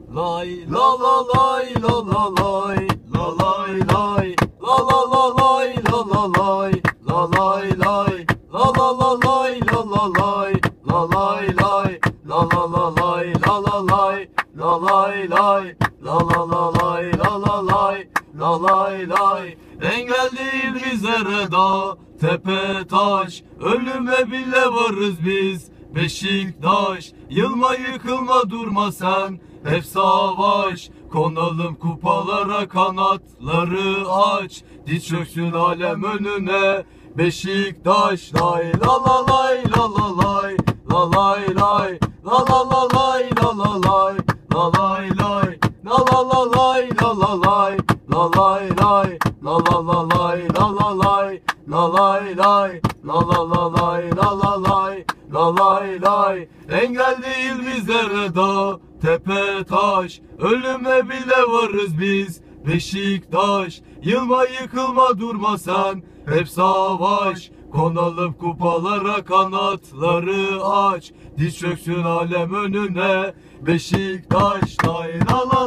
Lay la la lay la la lay la lay lay la la la lay la la lay la lay lay la la la lay la la lay la lay lay la la la lay la la lay la lay lay la la la lay la la lay la lay lay. Engel değil bizlere dağ tepe taş, ölüme bile varız biz Beşiktaş. Yılma yıkılma durma sen, hep savaş. Konalım kupalara, kanatları aç. Diz çöksün alem önüne Beşiktaş. Lay la la lay la la lay la lay lay la la la lay la la lay la lay lay la la la lay la la lay la lay lay la la la lay la la lay la lay lay la la la lay la la lay la lay lay. Engel değil bizlere dağ tepe taş, ölüme bile varız biz Beşiktaş. Yılma yıkılma durma sen, hep savaş. Konalım kupalara, kanatları aç. Diz çöksün alem önüne Beşiktaş. Lay la la